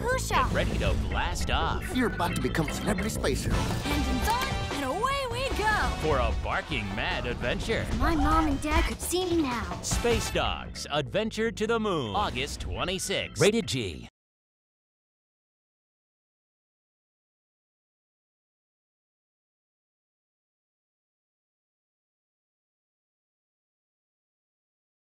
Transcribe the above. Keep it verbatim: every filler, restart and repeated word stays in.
Pusha. Get ready to blast off You're about to become a celebrity space hero. Engines on, and away we go. for a barking mad adventure. My mom and dad could see me now. Space Dogs: Adventure to the Moon, August twenty-sixth. Rated G.